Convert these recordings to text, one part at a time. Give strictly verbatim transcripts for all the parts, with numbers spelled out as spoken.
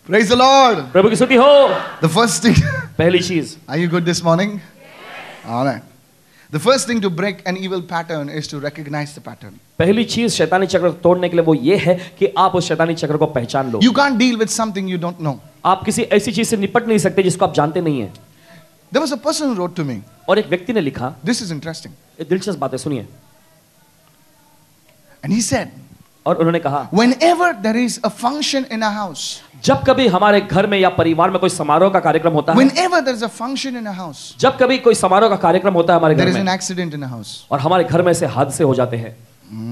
Praise the Lord. प्रभु की स्तुति हो. The first thing. पहली चीज. Are you good this morning? Yes. All right. The first thing to break an evil pattern is to recognize the pattern. पहली चीज शैतानी चक्र तोड़ने के लिए वो ये है कि आप उस शैतानी चक्र को पहचान लो. You can't deal with something you don't know. आप किसी ऐसी चीज से निपट नहीं सकते जिसको आप जानते नहीं हैं. There was a person who wrote to me. और एक व्यक्ति ने लिखा. This is interesting. एक दिलचस्प बात है, सुनिए. And he said, और उन्होंने कहा, whenever there is a function in a house, जब कभी हमारे घर में या परिवार में कोई समारोह का कार्यक्रम होता है, whenever there is a function in a house, जब कभी कोई समारोह का कार्यक्रम होता है हमारे घर में, there is an accident in a house, और हमारे घर में से हादसे हो जाते हैं.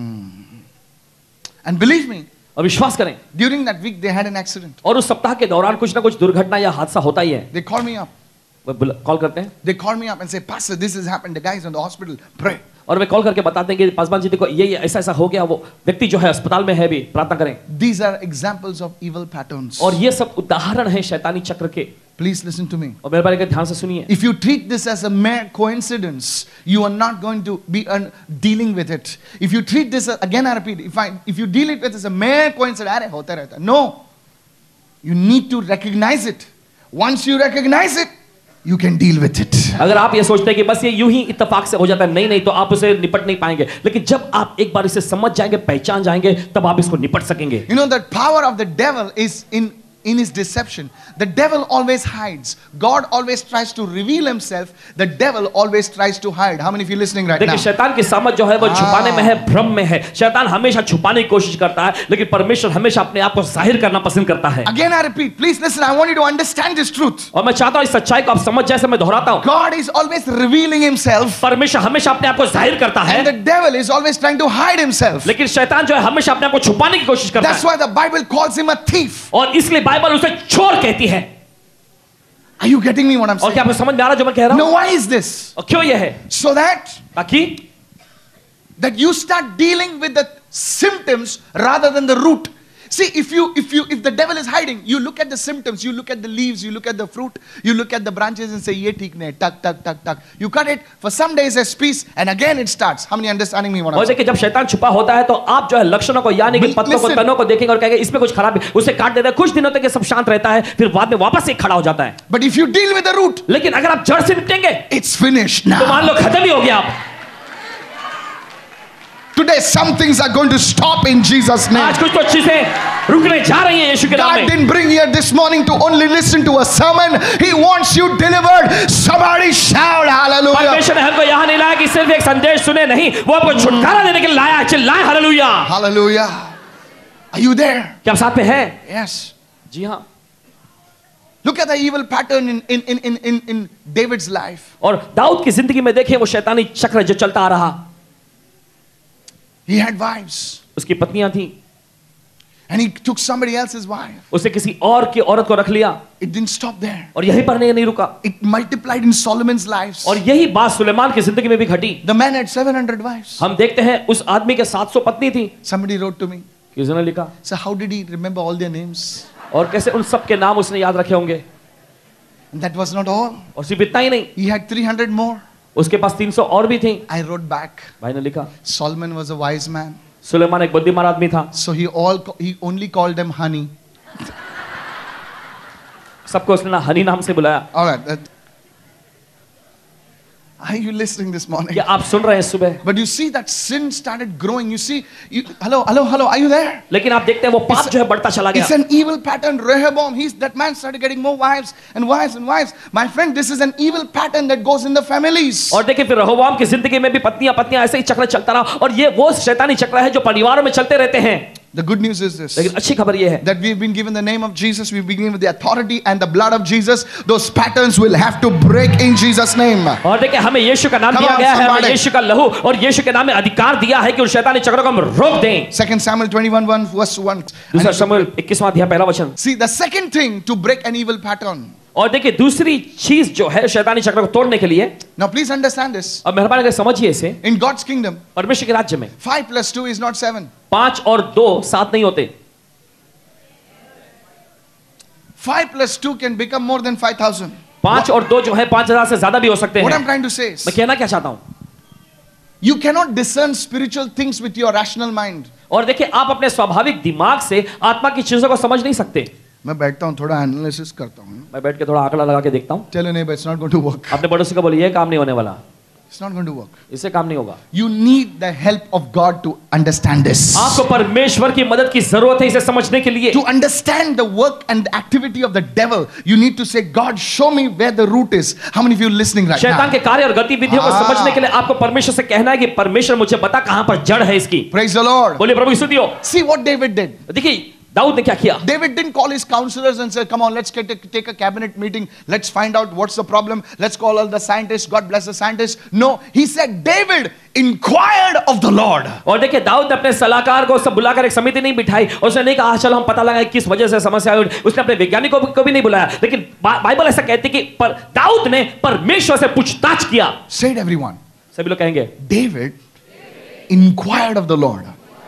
And believe me, और विश्वास करें, during that week they had an accident. और उस सप्ताह के दौरान कुछ ना कुछ दुर्घटना या हादसा होता ही है. They call me up. वो कॉल करते हैं. They call me up and say, Pastor, this has happened. The guy is in the hospital. Pray. और वे कॉल करके बताते हैं कि पासवान जी देखो ये ये ऐसा ऐसा हो गया, वो व्यक्ति जो है अस्पताल में है भी, प्रार्थना करें. These are examples of evil patterns. और ये सब उदाहरण है शैतानी चक्र के. Please listen to me. और मेरे बारे में ध्यान से सुनिए. If you treat this as a mere coincidence, you are not going to be uh, dealing with it. If you treat this, uh, again I repeat, if I if you deal it with as a mere coincidence, अरे होता रहता. No, you need to recognize it. Once you recognize it, you can deal with it. अगर आप ये सोचते हैं कि बस ये यूं ही इत्तेफाक से हो जाता है, नहीं नहीं, तो आप उसे निपट नहीं पाएंगे. लेकिन जब आप एक बार इसे समझ जाएंगे, पहचान जाएंगे, तब आप इसको निपट सकेंगे. You know that power of the devil is in in his deception. The devil always hides. God always tries to reveal himself. The devil always tries to hide. How many of you listening right now? देखिए शैतान की सामर्थ जो है वो छुपाने में है, भ्रम में है. शैतान हमेशा छुपाने की कोशिश करता है, लेकिन परमेश्वर हमेशा अपने आप को जाहिर करना पसंद करता है. Again I repeat, please listen. I want you to understand this truth. और मैं चाहता हूं इस सच्चाई को आप समझ, जैसे मैं दोहराता हूं. God is always revealing himself. परमेश्वर हमेशा अपने आप को जाहिर करता है. And the devil is always trying to hide himself. लेकिन शैतान जो है हमेशा अपने आप को छुपाने की कोशिश करता है. That's why the Bible calls him a thief. और इसलिए बाइबल उसे चोर कहती है. Are you getting me what I'm saying? और क्या आपको समझ में आ रहा जो मैं कह रहा हूं? No, why is this? और क्यों ये है? So that ताकि that you start dealing with the symptoms rather than the root. See, if you if you if the devil is hiding, you look at the symptoms, you look at the leaves, you look at the fruit, you look at the branches and say, "Ye theek nahi, tuck tuck tuck tuck." You cut it for some days as peace, and again it starts. How many understanding me what I'm saying? और देखिए जब शैतान छुपा होता है तो आप जो है लक्षणों को यानी कि पत्तों को, तनों को देखेंगे और कहेंगे इसमें कुछ खराब है, उसे काट देते हैं. कुछ दिनों तक ये सब शांत रहता है, फिर बाद में वापस से खड़ा हो जाता है. But if you deal with the root, लेकिन अगर आप जड़ से निपटेंगे, it's finished now. तो मान लो खत्म ही हो गया. आप Today some things are going to stop in Jesus' name. आज कुछ तो चीजें रुकने जा रही हैं यीशु के नाम में. God didn't bring you here this morning to only listen to a sermon. He wants you delivered. Somebody shout hallelujah. परमेश्वर ने हमको यहाँ नहीं लाया कि सिर्फ एक संदेश सुने, नहीं, वो आपको छुटकारा देने के लिए लाया है. चिल्लाएं hallelujah. Hallelujah. Are you there? क्या आप साथ में हैं? Yes. जी हाँ. Look at the evil pattern in in in in in, in David's life. और दाऊद की जिंदगी में देखें वो शैतानी चक्र जो चलता आ रहा. He had wives. उसकी पत्नियां थी. And he took somebody else's wife. उसने किसी और की औरत को रख लिया. It didn't stop there. और यहीं पर नहीं नहीं रुका. It multiplied in Solomon's lives. और यही बात सुलेमान की जिंदगी में भी घटी. The man had seven hundred wives. हम देखते हैं उस आदमी के सात सौ पत्नी थी. Somebody wrote to me. किसी ने लिखा. So how did he remember all their names? और कैसे उन सब के नाम उसने याद रखे होंगे. And that was not all. और सिर्फ इतना ही नहीं. He had three hundred more. उसके पास तीन सौ और भी थी. I wrote back. भाई ने लिखा. Solomon was a wise man. Suleman एक बुद्धिमान आदमी था. So he all he only called them honey. सबको उसने ना हनी नाम से बुलाया. All right. That, are you listening this morning? क्या आप सुन रहे हैं सुबह? But you see that sin started growing. You see, you, hello, hello, hello. Are you there? लेकिन आप देखते हैं वो पाप जो है बढ़ता चला गया. It's an evil pattern. Rehoboam, he's that man started getting more wives and wives and wives. My friend, this is an evil pattern that goes in the families. और देखिए फिर रहोबाम की जिंदगी में भी पत्नियां पत्नियां ऐसे ही चक्र चलता रहा. और ये वो शैतानी चक्र है जो परिवारों में चलते रहते हैं. The good news is this. लेकिन अच्छी खबर ये है that we've been given the name of Jesus, we've been given the authority and the blood of Jesus. Those patterns will have to break in Jesus' name. और देखिए हमें यीशु का नाम दिया गया है, हमें यीशु का लहू और यीशु के नाम में अधिकार दिया है कि उन शैतानी चक्रों को हम रोक दें. Second Samuel twenty-one one verse one. दूसरा शमूएल इक्कीसवां अध्याय पहला वचन. See, the second thing to break an evil pattern. और देखिए दूसरी चीज जो है शैतानी चक्र को तोड़ने के लिए. Now please understand this. अब मेहरबानी करके समझिए इसे. In God's kingdom, परमेश्वर के राज्य में five plus two is not seven. पांच और दो सात नहीं होते. Five plus two can become more than five thousand. पांच और दो जो है पांच हजार से ज्यादा भी हो सकते हैं. What I'm trying to say is, मैं कहना क्या चाहता हूं, you cannot discern spiritual things with your rational mind. और देखिए आप अपने स्वाभाविक दिमाग से आत्मा की चीजों को समझ नहीं सकते. मैं बैठता हूँ थोड़ा एनालिसिस करता हूँ. मैं बैठ के थोड़ा आंकड़ा लगा के देखता हूँ. Tell your neighbor it's not going to work. अपने पड़ोसी को बोलिए ये काम नहीं होने वाला. It's not going to work. इससे काम नहीं होगा. You need the help of God to understand this. आपको परमेश्वर की मदद की जरूरत है इसे समझने के लिए. To understand the work and the activity of the devil, you need to say, God, show me where the root is. How many of you are listening right now? शैतान के कार्य और गतिविधियों को समझने के लिए आपको परमेश्वर से कहना है कि परमेश्वर मुझे बता कहां पर जड़ है इसकी. Praise the Lord. बोलिए प्रभु स्तुति हो. See what David did. देखिए दाऊद ने क्या किया. David didn't call his counselors and say, come on, let's get a, take a cabinet meeting. Let's find out what's the problem. Let's call all the scientists. God bless the scientists. No, he said, David inquired of the Lord. और देखिए दाऊद ने अपने सलाहकार को सब बुलाकर एक समिति नहीं बिठाई. उसने नहीं कहा चलो हम पता लगाएं किस वजह से समस्या आई. उसने अपने वैज्ञानिकों को भी नहीं बुलाया. लेकिन बाइबल ऐसा कहती है कि पर दाऊद ने परमेश्वर से पूछताछ किया. Say it everyone. सभी लोग कहेंगे David inquired of the Lord.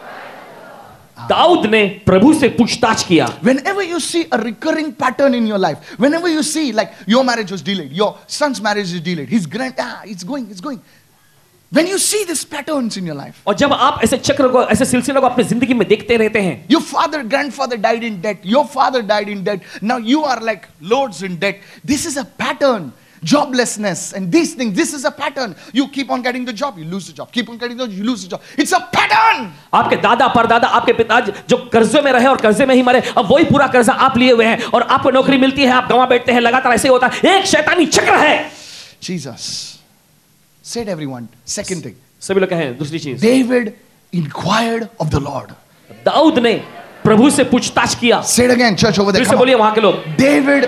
Dawood ने प्रभु से पूछताछ किया. Whenever you see a recurring pattern in your life, whenever you see like your marriage was delayed, your son's marriage is delayed, his grand ah it's going it's going. When you see these patterns in your life, और जब आप ऐसे चक्र को ऐसे सिलसिले को अपनी जिंदगी में देखते रहते हैं. Your father grandfather died in debt, your father died in debt, now you are like loads in debt. This is a pattern. Joblessness and these things, this is a pattern. You keep on getting the job, you lose the job. Keep on getting the job, you lose the job. It's a pattern. आपके दादा परदादा आपके पिता जो कर्जे में रहे और कर्जे में ही मरे, अब वही पूरा कर्जा आप लिए हुए हैं और आपको नौकरी मिलती है, आप गंवा बैठते हैं, लगातार ऐसे ही होता है. एक शैतानी चक्र है. Jesus said everyone. Second thing. सभी लोग कहें दूसरी चीज. David inquired of the Lord. Dawood ने प्रभु से पूछताछ किया. Say it again, church over there. फिर से बोलिए वहां के लोग. David.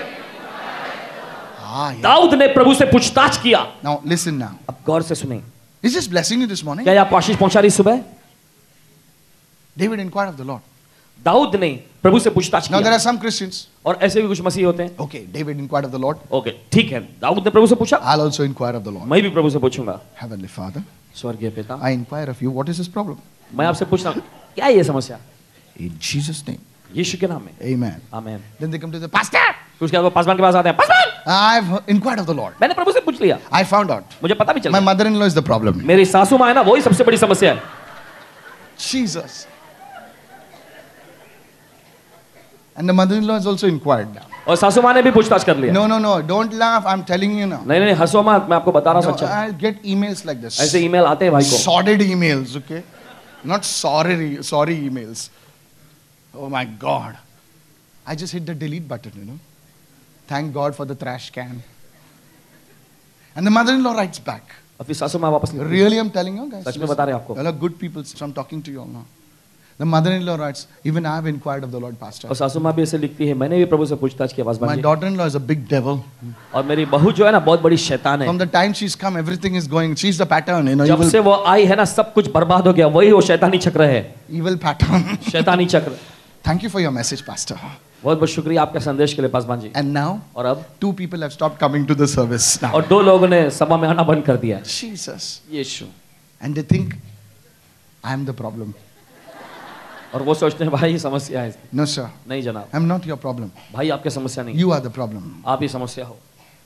Ah, yeah. दाऊद ने प्रभु से पूछताछ किया. Now listen now. अब गौर से सुनें. Is this blessing you this morning? क्या आपको आशीष पहुंचा रही सुबह? David inquired of the Lord. Dawood ने प्रभु से पूछताछ Now किया. there are some Christians. और ऐसे भी कुछ मसीही होते हैं. Okay, David inquired of the Lord. Okay ठीक है. दाऊद ने प्रभु से पूछा. I'll also inquire of the Lord. मैं भी प्रभु से पूछूंगा. Heavenly Father, स्वर्गीय पिता, I inquire of you. What is this problem? मैं आपसे पूछता हूं क्या ये समस्या? In Jesus' name. यीशु के नाम में. Amen. आमीन. Then they come to the pastor. उसके बाद पासवान के पास आते हैं. Paswan, I've inquired of the Lord. मैंने प्रभु से पूछ लिया. I found out. मुझे पता भी चल My गया. mother-in-law is the problem. मेरी सासू माँ है ना, वही सबसे बड़ी समस्या है. Jesus. And the mother-in-law has also inquired now. और सासू माँ ने भी पूछताछ कर लिया. No, no, no. Don't laugh. I'm telling you now. नहीं नहीं हंसो मत, मैं आपको बता रहा हूँ No, सच्चा. I'll get emails like this. ऐसे ईमेल आते हैं भाई को. Sordid emails, okay? Not sorry, sorry emails. Oh my God. I just hit the delete button, you know. Thank God for the trash can. And the mother-in-law writes back. और फिर सासू माँ वापस लिखती है. Really, I'm telling you guys. सच में बता रहे हैं आपको. You are good people, so I'm talking to you all now. The mother-in-law writes, even I have inquired of the Lord, Pastor. और सासू माँ भी ऐसे लिखती है, मैंने भी प्रभु से पूछताछ किया. Paswan My ji. daughter-in-law is a big devil. और मेरी बहू जो है ना बहुत बड़ी शैतान है. From the time she's come, everything is going. She's the pattern, you know. जब Evil, से वो आई है ना सब कुछ बर्बाद हो गया. वही वो शैतानी चक्र है. evil pattern. शैतानी चक्र. Thank you for your message, Pastor. बहुत बहुत शुक्रिया आपके संदेश के लिए पासवान जी. And now, और अब two people have stopped coming to the service now. और दो लोगों ने सभा में आना बंद कर दिया. Jesus. Yeshu. And they think, I am the problem. और वो सोचते हैं भाई समस्या है. No, sir. नहीं जनाब, I'm not your problem. भाई आपके समस्या नहीं. You are the problem. आप ही समस्या हो.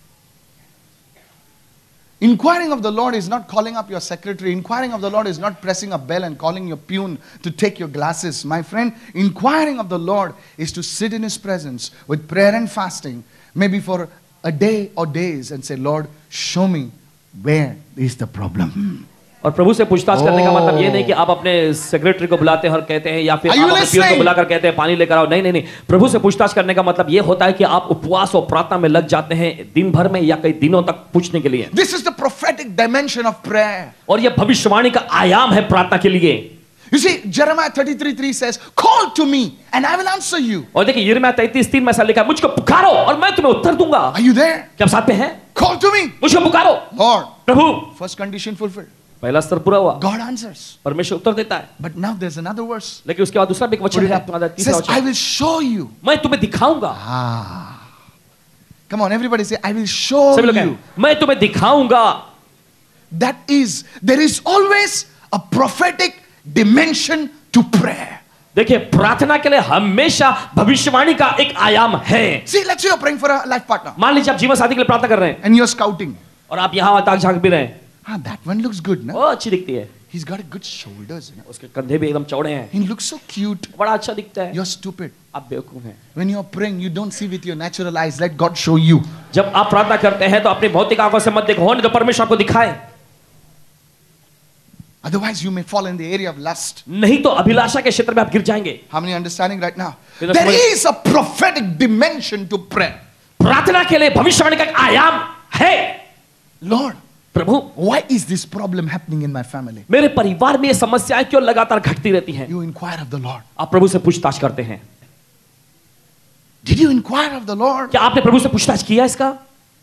Inquiring of the Lord is not calling up your secretary. Inquiring of the Lord is not pressing a bell and calling your peon to take your glasses. My friend, inquiring of the Lord is to sit in His presence with prayer and fasting, maybe for a day or days, and say, Lord, show me where is the problem. और प्रभु से पूछताछ करने का मतलब ये नहीं कि आप अपने सेक्रेटरी को बुलाते हैं और कहते हैं या फिर Are you आप अपने पियोन को listening? बुलाकर कहते हैं पानी लेकर आओ. नहीं नहीं नहीं. प्रभु से पूछताछ करने का मतलब ये होता है कि आप उपवास और प्रार्थना में लग जाते हैं दिन भर में या कई दिनों तक पूछने के लिए. This is the prophetic dimension of prayer. और ये भविष्यवाणी का आयाम है प्रार्थना के लिए. You see, Jeremiah thirty-three three says, call to me and I will answer you. और देखिए यिर्मयाह तैंतीस तीन में ऐसा लिखा है, मुझको पुकारो और मैं तुम्हें उत्तर दूंगा. Are you there? क्या आप साथ में हैं? Call to me. मुझको पुकारो. Lord, प्रभु. first condition fulfilled. पहला स्तर पूरा हुआ. God answers. परमेश्वर उत्तर देता है. But now there's another verse. लेकिन उसके बाद दूसरा भी एक वचन है. तुम्हारा तीसरा Says, I वचन. will show you. मैं तुम्हें दिखाऊंगा. Ah. Come on, everybody say, I will show सभी लोग you. कहें, मैं तुम्हें दिखाऊंगा. That is, there is always a prophetic dimension to prayer. देखिए प्रार्थना के लिए हमेशा भविष्यवाणी का एक आयाम है. See, let's say you're praying for a life partner. मान लीजिए आप जीवन साथी के लिए प्रार्थना कर रहे हैं And you're scouting. और आप यहाँ ताक झांक भी रहे हैं. Ah, that one looks good, no? वो अच्छी दिखती है. He's got a good shoulders. You know? उसके कंधे भी एकदम चौड़े हैं. He looks so cute. बड़ा अच्छा दिखता है. You're stupid. आप बेवकूफ हैं. When you're praying, you don't see with your natural eyes. Let God show you. जब आप प्रार्थना करते हैं तो अपनी भौतिक आंखों से मत देखो, होने दो परमेश्वर आपको दिखाए. Otherwise, you may fall in the area of lust. नहीं तो अभिलाषा के क्षेत्र में आप गिर जाएंगे. How many understanding right now? Because There somebody- is a prophetic dimension to prayer. प्रार्थना के लिए भविष्यवाणी का एक आयाम है. Lord, Prabhu, why is this problem happening in my family? मेरे परिवार में ये समस्याएं क्यों लगातार घटती रहती हैं? You inquire of the Lord. आप प्रभु से पूछताछ करते हैं. Did you inquire of the Lord? क्या आपने प्रभु से पूछताछ किया इसका?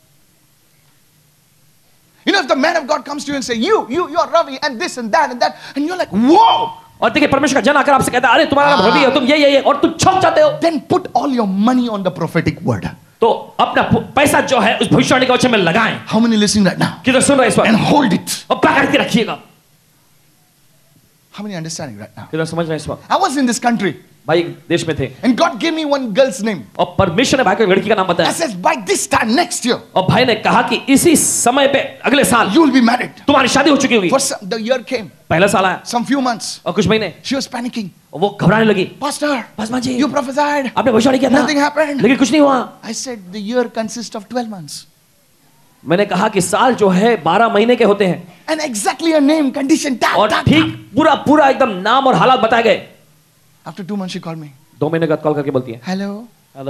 You know, if the man of God comes to you and say, you, you, you are Ravi and this and that and that, and you're like, whoa! और देखिए परमेश्वर का जन आकर आपसे कहता है, अरे तुम्हारा नाम रवि है, तुम ये ये ये, और तुम छक जाते हो. Then put all your money on the prophetic word. तो अपना पैसा जो है उस भविष्यवाणी के वचन में लगाएं. How many listening right now? किधर सुन रहे हैं इस वक्त? And hold it. और पकड़ के रखिएगा. How many understanding right now? किधर समझ रहे हैं इस वक्त? I was in this country भाई देश में थे and God gave me one girl's name. और परमेश्वर ने भाई को एक लड़की का नाम I बताया. says, by this time next year, और भाई ने कहा कि इसी समय पे अगले साल you will be married. तुम्हारी शादी हो चुकी होगी. For some, the year came, पहला साल आया some few months, और कुछ महीने she was panicking. और वो घबराने लगी. Pastor, Paswan ji, you prophesied. आपने भविष्यवाणी किया था, Nothing happened. लेकिन कुछ नहीं हुआ. I said, the year consists of twelve months. मैंने कहा कि साल जो है बारह महीने के होते हैं. And exactly a name, condition, ta, और ta, ठीक ta. पूरा पूरा एकदम नाम और हालात बताए गए. After two months, she called me. दो महीने बाद कॉल करके बोलती है, Hello, hello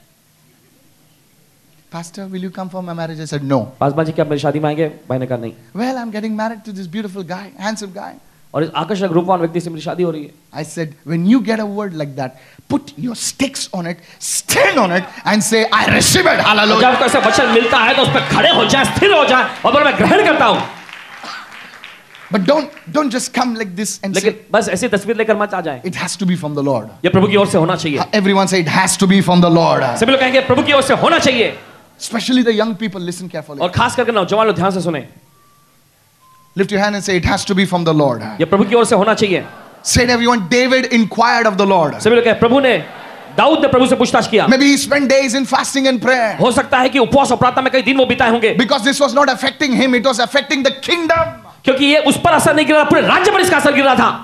Pastor, will you come for my marriage? I said, no. Paswan ji क्या मेरी शादी में आएंगे? भाई ने कहा नहीं. Well, I'm getting married to this beautiful guy, handsome guy. और इस आकर्षक रूपवान व्यक्ति से मेरी शादी हो रही है. I said, when you get a word like that, put your sticks on it, stand on it, and say, I receive it. Hallelujah. जब आपको ऐसा वचन मिलता है तो उस पर खड़े हो जाए, स्थिर हो जाए और बोले मैं ग्रहण करता हूँ. But don't, don't just come like this and लेकिन say, बस ऐसी तस्वीर लेकर मत आ जाए. it has to be from the Lord. ये प्रभु की ओर से होना चाहिए. Everyone say, it has to be from the Lord. सभी लोग कहेंगे प्रभु की ओर से होना चाहिए. Especially the young people, listen carefully. और खास करके नौजवान लोग ध्यान से सुने. Lift your hand and say, it has to be from the Lord. ये प्रभु की ओर से होना चाहिए. Say it, everyone, David inquired of the Lord. सभी लोग कहें प्रभु ने दाऊद ने प्रभु से पूछताछ किया. Maybe he spent days in fasting and prayer. हो सकता है कि उपवास और प्रार्थना में कई दिन वो बिताए होंगे. Because this was not affecting him, it was affecting the kingdom. क्योंकि ये उस पर असर नहीं गिर रहा, पूरे राज्य पर इसका असर गिर रहा था.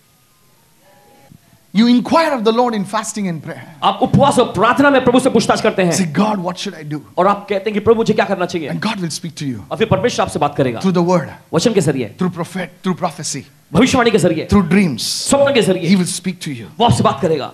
You inquire of the Lord in fasting and prayer. आप उपवास और प्रार्थना में प्रभु से पूछताछ करते हैं. Say, God, what should I do? और आप कहते हैं कि प्रभु मुझे क्या करना चाहिए. And God will speak to you और फिर परमेश्वर आपसे बात करेगा. through the word, वचन के जरिए, through prophet, through prophecy, भविष्यवाणी के जरिए, through dreams. स्वप्न के जरिए He will speak to you. वो आपसे बात करेगा.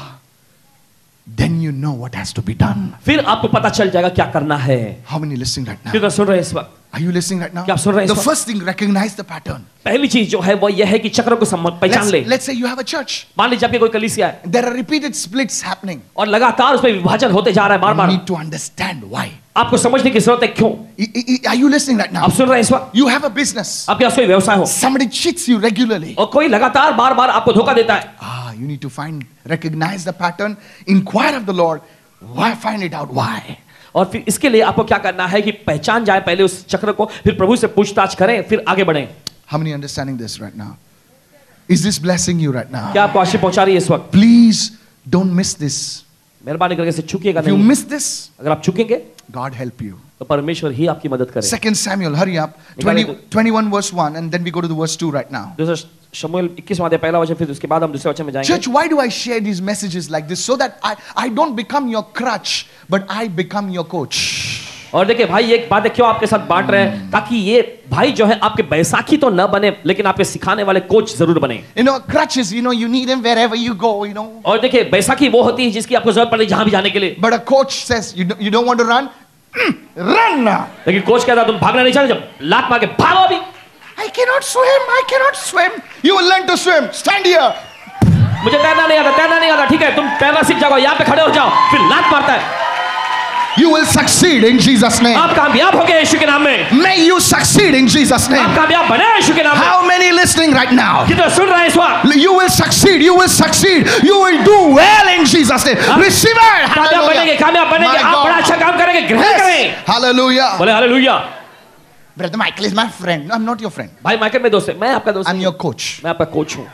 Then you know what has to be done. फिर आपको पता चल जाएगा क्या करना है. How many listening right now? कितना सुन रहे हैं इस वक्त? Are you listening right now? क्या आप सुन रहे हैं The इस वक्त? first thing, recognize the pattern. पहली चीज जो है वो यह है कि चक्र को सम- पहचान Let's, ले. let's say you have a church. मान लीजिए आपकी कोई कलीसिया है There are repeated splits happening. और लगातार उसमें विभाजन होते जा रहा है बार You bar. need to understand why. आपको समझने की जरूरत है क्यों. I- I- Are you listening right now? आप सुन रहे हैं इस वक्त? You have a business. आपके पास कोई व्यवसाय हो Somebody cheats you regularly. और कोई लगातार बार बार आपको धोखा देता है. Ah, you need to find, recognize the pattern, inquire of the Lord. Why? Find it out. Why? और फिर इसके लिए आपको क्या करना है कि पहचान जाए पहले उस चक्र को, फिर प्रभु से पूछताछ करें, फिर आगे बढ़ें. How many understanding this right now? Is this blessing you right now? क्या आपको आशीष पहुंचा रही है इस वक्त? Please don't miss this. मेहरबानी करके इसे चूकिएगा If you नहीं. miss this, अगर आप चूकेंगे God help you. तो परमेश्वर ही आपकी मदद करे. Second Samuel, hurry up. twenty, twenty-one verse one, and then we go to the verse two right now. दूसरा शमूएल इक्कीसवां अध्याय पहला वचन, फिर उसके बाद हम दूसरे वचन में जाएंगे. Church, why do I share these messages like this? So that I, I don't become your crutch, but I become your coach. और देखिए भाई ये एक बात है क्यों आपके साथ बांट रहे हैं, ताकि ये भाई जो है आपके बैसाखी तो न बने लेकिन आपके सिखाने वाले कोच जरूर बने. You know, crutches, you know, you need them wherever you go, you know. और देखिए बैसाखी वो होती है जिसकी आपको जरूरत पड़े जहां भी जाने के लिए. But a coach says, you don't, you don't want to run? Mm, run now. लेकिन कोच कहता है तुम भागना नहीं चाहते, जब लात मार के भागो अभी. I cannot swim. I cannot swim. You will learn to swim. Stand here. मुझे तैरना नहीं आता, तैरना नहीं आता, ठीक है तुम तैरना सीख जाओ, यहाँ पे खड़े हो जाओ, फिर लात मारता है. You will succeed in Jesus' name. आप कामयाब हो गए यीशु के नाम में. May you succeed in Jesus' आप name. कामयाब बने यीशु के नाम में. How many listening right now? कितना सुन रहे हैं इस वक्त? You will succeed. You will succeed. You will do well in Jesus' name. Receive it. कामयाब बनेंगे, कामयाब बनेंगे, My आप बड़ा God. अच्छा काम करेंगे, ग्रहण Yes. करें. Hallelujah. बोले hallelujah. Brother Michael is my friend. No, I'm not your friend. भाई माइकल मेरे दोस्त है, मैं आपका दोस्त I'm नहीं your हूं. coach. मैं आपका कोच हूं.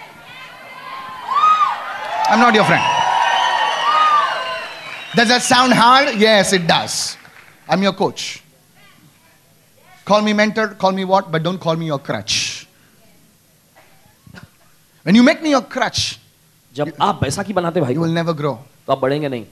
I'm not your friend. Does that sound hard? Yes, it does. I'm your coach. Call me mentor, call me what, but don't call me your crutch. When you make me your crutch, जब आप बैसाखी बनाते भाई you will never grow. तो आप बढ़ेंगे नहीं.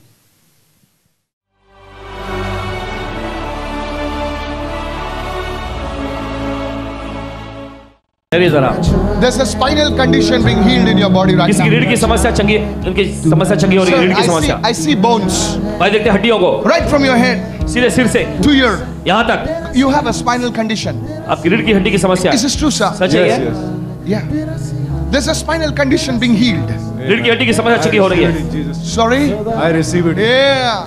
There's a spinal condition being healed in your body right किसकी now. रीढ़ की समस्या चंगी, इनकी समस्या चंगी हो रही है. Sir, रीढ़ की I see, समस्या. I see bones भाई देखते हैं हड्डियों को. right from your head सीधे सिर से to your. यहाँ तक. You have a spinal condition. आपकी रीढ़ की हड्डी की समस्या. Is this true, sir? सच है ये? Yeah. There's a spinal condition being healed. रीढ़ की हड्डी की समस्या चंगी हो रही है. Sorry? I receive it. Yeah.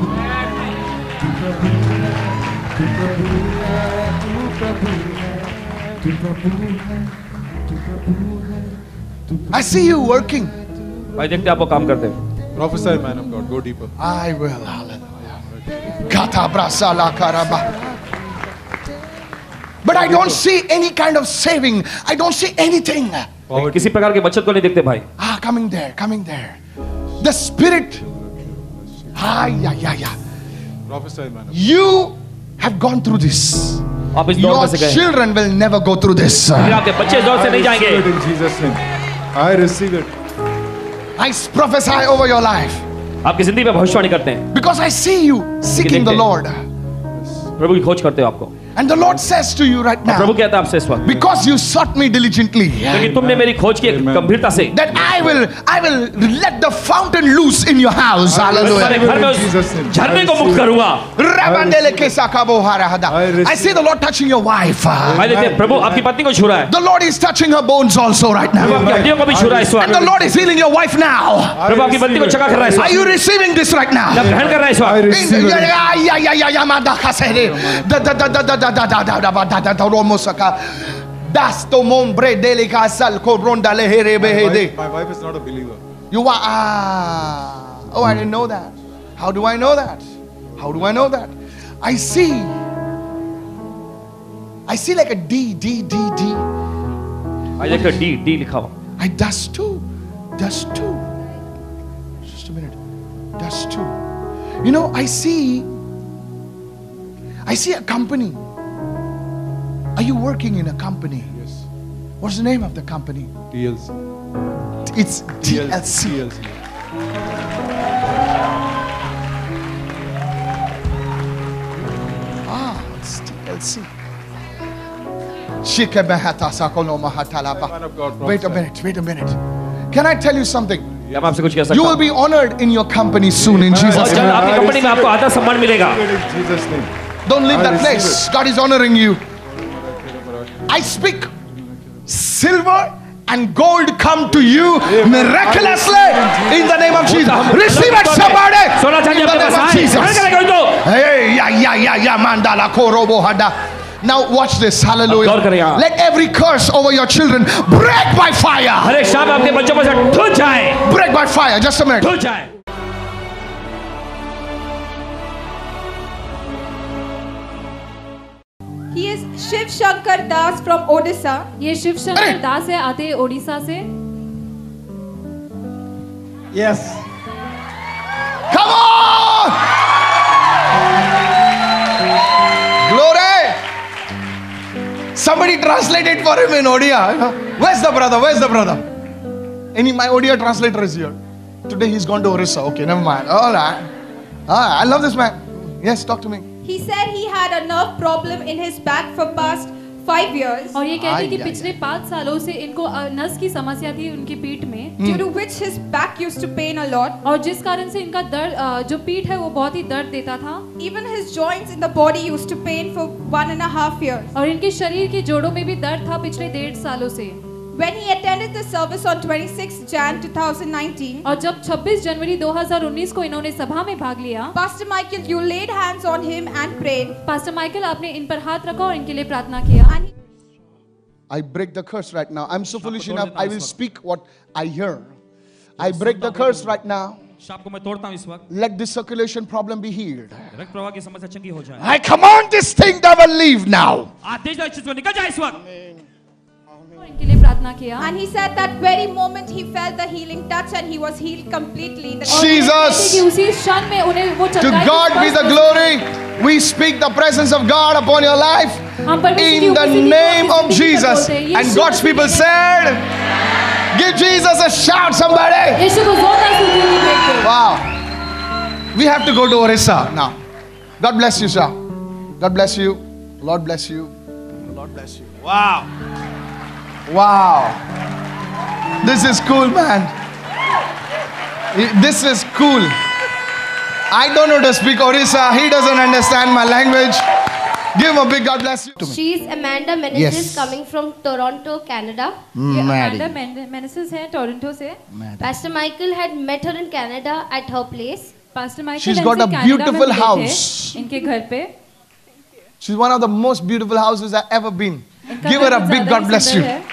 I see you working. भाई देखते हैं आपको काम करते हैं. Prophesy, man of God. Go deeper. I will. Hallelujah. Kata brasa la karaba. But I don't see any kind of saving. I don't see anything. किसी प्रकार के बचत को नहीं देखते भाई. Ah, coming there, coming there. The Spirit. Ah, yeah, yeah, yeah. Prophesy, man of God. You have gone through this. आप इस दौर Your में से गए. children will never go through this. फिर आपके बच्चे इस दौर से I नहीं receive जाएंगे. it in Jesus' name. I receive it. I prophesy over your life. आपकी जिंदगी में भविष्यवाणी करते हैं. Because I see you seeking the Lord. प्रभु की खोज करते हो आपको. And the Lord says to you right Prabhu now, कहता है आपसे इस वक्त. because you sought me diligently, क्योंकि तुमने मेरी खोज की गंभीरता से. that I will, I will let the fountain loose in your house. Hallelujah. घर में उस झरने को मुक्त करूंगा. I see the Lord touching your wife. भाई देखते हैं प्रभु आपकी पत्नी को छू रहा है. The Lord is touching her bones also right प्रभु आपकी now. हड्डियों को भी छू रहा है इस And the वक्त. Lord is healing your wife now. प्रभु आपकी पत्नी को चंगा कर रहा है इस Are वक्त. you receiving this right now? जब ग्रहण कर रहा है इस I वक्त. receive it. Yeah, yeah, yeah, yeah, yeah, man, da kasere. Da da da da da da da da da da da da da romosaka. Das to mombre delica sal coronda lehere My behede. wife, my wife is not a believer. You are ah. Oh, I didn't know that. How do I know that? How do I know that? I see. I see like a D, D, D, D. भाई देखो D D लिखा हुआ. I dust two. Dust two. Just a minute. Dust two. You know, I see. I see a company. Are you working in a company? Yes. What's the name of the company? T L C. It's T L C. T L C. Ah, it's T L C. Shikebehata sakono mahatalaba. Man of God, Wait a prophesy. minute, wait a minute. Can I tell you something? क्या मैं आपसे कुछ कह सकता You will हूँ? be honored in your company soon in और Jesus' जब name. आपकी कंपनी में आपको आधा सम्मान मिलेगा. In Jesus' name. Don't leave I that receive place. God is honoring you. I speak silver and gold come to you miraculously in the name of Jesus. Receive it, somebody. सोना In चांदी the आपके name pass of है. Jesus. ग्रहण करेगा इनको. Hey, yeah, yeah, yeah, yeah, mandala korobo hada. Now watch this, गौर करें hallelujah. यहाँ. Let every curse over your children break by fire. हर एक शाप आपके बच्चों पर से धुल जाए. Break by fire. Just a minute. धुल जाए. He is Shiv Shankar Das from Odisha. ये शिव शंकर दास है, आते हैं ओडिशा से. Yes. Come on! Glory! Somebody translate it for him in Odia. Where's the brother? Where's the brother? Any my Odia translator is here. Today he's gone to Orissa. Okay, never mind. All right. All right. I love this man. Yes, talk to me. He said he had a nerve problem in his back for past five years, और ये कहते हैं कि आई, आई, पिछले पाँच सालों से इनको अ, नस की समस्या थी उनकी पीठ में, due to which his back used to pain a lot. और जिस कारण से इनका दर्द अ, जो पीठ है वो बहुत ही दर्द देता था. Even his joints in the body used to pain for one and a half years. और इनके शरीर के जोड़ों में भी दर्द था पिछले डेढ़ सालों से. When he attended the service on twenty-sixth January twenty nineteen, और जब छब्बीस जनवरी दो हज़ार उन्नीस को इन्होंने सभा में भाग लिया, Pastor Michael, you laid hands on him and prayed. Pastor Michael आपने इन पर हाथ रखा और इनके लिए प्रार्थना किया. And he, I break the curse right now. I'm so foolish enough. I will speak what I hear. I break the curse right now. शाप को मैं तोड़ता हूँ इस वक्त. Let this circulation problem be healed. रक्त प्रवाह की समस्या चंगी हो जाए. I command this thing that will leave now. आदेश दो इस चीज को निकल जाए इस वक्त. और इनके लिए प्रार्थना किया. and he said that very moment he felt the healing touch and he was healed completely. The- और ये कहते हैं कि Jesus. उसी क्षण में उन्हें वो To चंगाई God be स्पर्श the हुई. glory. We speak the presence of God upon your life हम परमेश्वर की in the उपस्थिति को name अपनी of जिंदगी पर Jesus. बोलते हैं. And Yeshu God's Masih people के- said, Give Jesus a shout, somebody. यीशु को जोरदार स्तुति की भेंट दो। Wow. We have to go to Orissa now. God bless you, sir. God bless you. Lord bless you. Lord bless you. Wow. Wow. This is cool, man. This is cool. I don't know to speak Orissa. He doesn't understand my language. Give him a big God bless you. She's Amanda Ministries Yes. coming from Toronto, Canada. ये Mary. Amanda Menezes है Toronto से। Pastor Michael had met her in Canada at her place. Pastor Michael She's इनसे got a Canada में beautiful मिले थे, house. इनके घर पे। She's one of the most beautiful houses I've ever been. इनका Give her घर a बहुत big ज़्यादा God ही bless सुंदर you. है।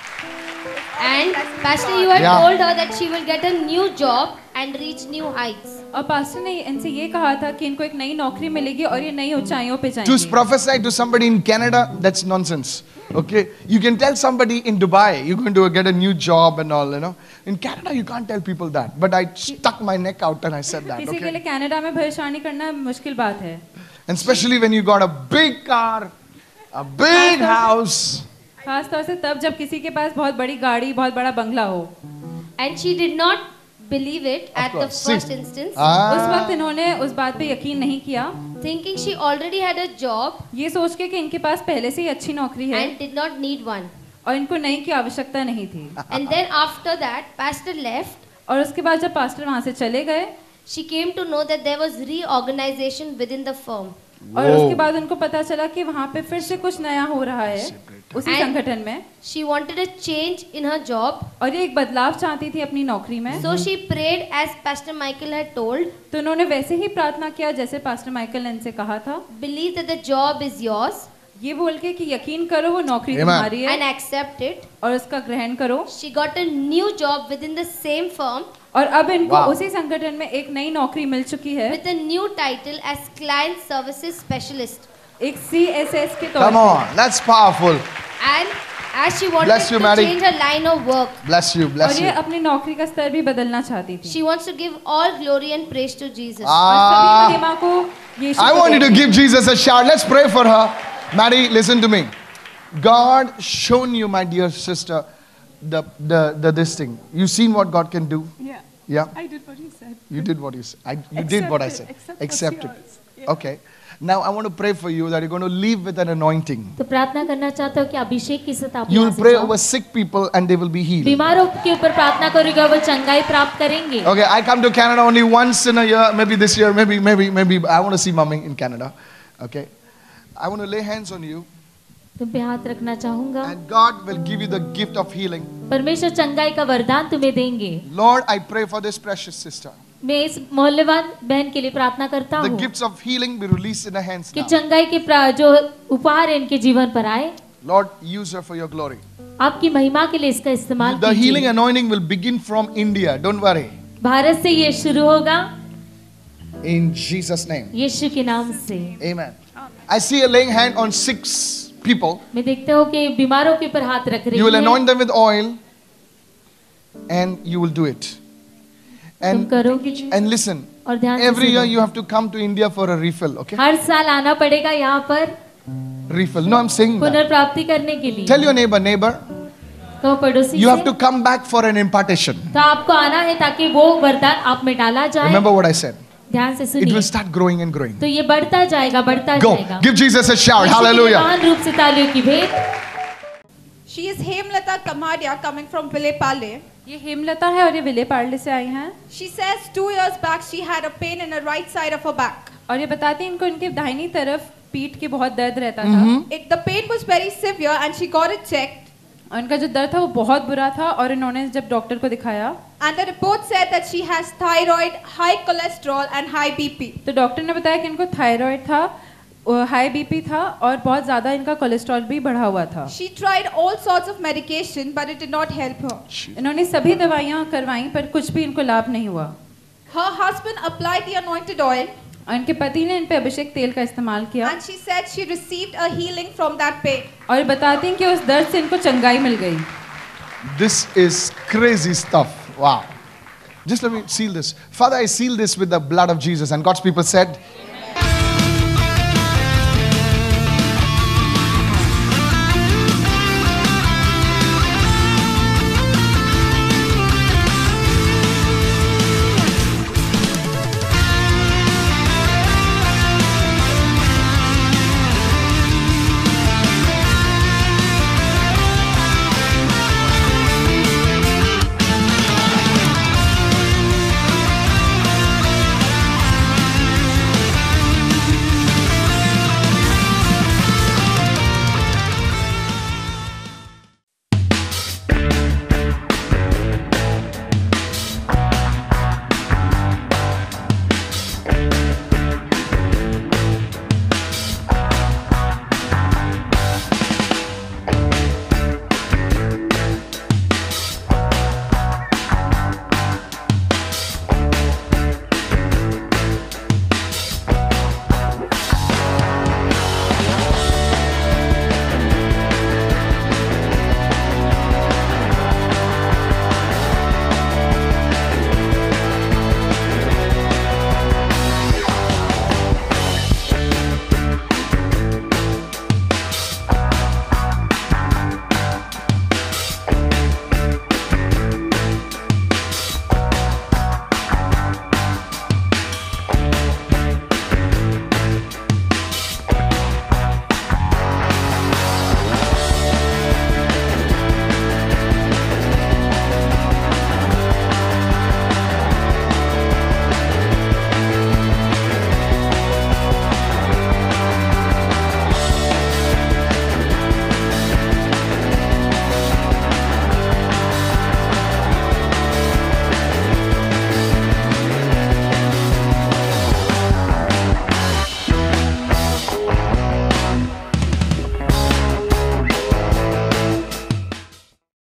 And Pastor, you had Yeah. told her that she will get a new job and reach new heights. और pastor ने इनसे ये कहा था कि इनको एक नई नौकरी मिलेगी और ये नई ऊंचाइयों पे To जाएंगे। prophesy to somebody in Canada, that's nonsense. Okay? You can tell somebody in Dubai, you're going to get a new job and all, you know. In Canada, you can't tell people that. But I stuck my neck out and I said that. किसी के Okay? लिए Canada में भविष्यवाणी करना मुश्किल बात है। And especially when you got a big car, a big house. खास तौर से तब जब किसी के पास बहुत बड़ी गाड़ी, बहुत बड़ा बंगला हो। And she did not believe it Of at the course. first See. instance, Ah. उस वक्त इन्होंने उस बात पे यकीन नहीं किया, thinking she already had a job ये सोच के कि इनके पास पहले से ही अच्छी नौकरी है and did not need one. और इनको नई की आवश्यकता नहीं थी। And then after that, Pastor left. और उसके बाद जब पास्टर वहाँ से चले गए She came to know that there was reorganization within the firm. और उसके बाद उनको पता चला कि वहाँ पे फिर से कुछ नया हो रहा है उसी And- संगठन में, She wanted a change in her job. और ये एक बदलाव चाहती थी अपनी नौकरी में। So she prayed as Pastor Michael had told. तो उन्होंने वैसे ही प्रार्थना किया जैसे पास्टर माइकल ने इनसे कहा था। Believe that the job is yours ये बोल के कि यकीन करो वो नौकरी Amen. तुम्हारी है and accept it. और उसका ग्रहण करो। She got a new job within the same firm और अब इनको Wow. उसी संगठन में एक नई नौकरी मिल चुकी है, with a new title as Client Services Specialist. एक सी एस एस के तौर Come पे। on. That's powerful. And as she wanted Bless you, to Mary. change her line of work, Bless you. Bless और you. ये अपनी नौकरी का स्तर भी बदलना चाहती थी। she wants to give all glory and praise to Jesus. और Ah. सभी महिमा को यीशु I को want you to देंगे। give Jesus a shout. Let's pray for her. Maddie, listen to me. God shown you, my dear sister, the, the, the this thing. You seen what God can do? Yeah, Yeah? I did what he said. You did what you said. I, you did what I Accept said. it. Accept what's Accept it. yours. Yeah. Okay. Now I want to pray for you that you're going to leave with an anointing. तो प्रार्थना करना चाहता हूँ कि अभिषेक के साथ आप You यहाँ will से pray जाओ। over sick people and they will be healed. बीमारों के ऊपर प्रार्थना करोगे वो चंगाई प्राप्त करेंगे। Okay, I come to Canada only once in a year, maybe this year, maybe, maybe, maybe. I want to see mommy in Canada. Okay. I want to lay hands on you तुम पे हाथ रखना चाहूंगा। and God will give you the gift of healing. परमेश्वर चंगाई का वरदान तुम्हें देंगे। Lord, I pray for this precious sister. मैं इस मोहल्लेवान बहन के लिए प्रार्थना करता The हूँ gifts of healing be released in her hands कि now. चंगाई के प्रा- जो उपहार है इनके जीवन पर आए। Lord, use her for your glory. आपकी महिमा के लिए इसका इस्तेमाल The healing कीजिए। anointing will begin from India. Don't worry. Bharat से ये शुरू होगा In Jesus' name. यीशु के नाम से। Amen. I see her laying hand on six people. मैं देखता हूँ कि बीमारों के ऊपर हाथ रख रही You will है। anoint them with oil and you will do it. तुम And, करोगे and listen, और ध्यान से every year सुनो। you have to come to India for a refill, okay? हर साल आना पड़ेगा यहाँ पर Refill. No, I'm saying that. पुनर्प्राप्ति करने के लिए। Tell your neighbor, neighbor, कहो पड़ोसी you have से to come back for an impartation. तो आपको आना है ताकि वो वरदान आप में डाला जाए। Remember what I said. ध्यान से It सुनिए will start growing and growing. तो ये बढ़ता जाएगा बढ़ता Go. जाएगा। Give Jesus a shout. यीशु के लिए Hallelujah. महान रूप से तालियों की भेंट। She is Hemlata Kamadia coming from Vilepale. ये हेमलता है और ये विले पार्ले से आई हैं She says two years back she had a pain in her right side of her back. और ये बताती हैं इनको इनके दाहिनी तरफ पीठ के बहुत दर्द रहता था It, the pain was very severe and she got it checked. और इनका जो दर्द था वो बहुत बुरा था और इन्होंने जब डॉक्टर को दिखाया And the report said that she has thyroid, high cholesterol and high B P. तो डॉक्टर ने बताया कि इनको थायराइड था, हाई बीपी था और बहुत ज्यादा इनका कोलेस्ट्रॉल भी बढ़ा हुआ था। She tried all sorts of medication but it did not help her. इन्होंने सभी दवाइयाँ करवाई पर कुछ भी इनको लाभ नहीं हुआ। Her husband applied the anointed oil और इनके पति ने इन पे अभिषेक तेल का इस्तेमाल किया and she said she received a healing from that pain. और बताती हैं कि उस दर्द से इनको चंगाई मिल गई। This is crazy stuff. Wow. Just let me seal this. Father, I seal this with the blood of Jesus. And God's people said, Amen.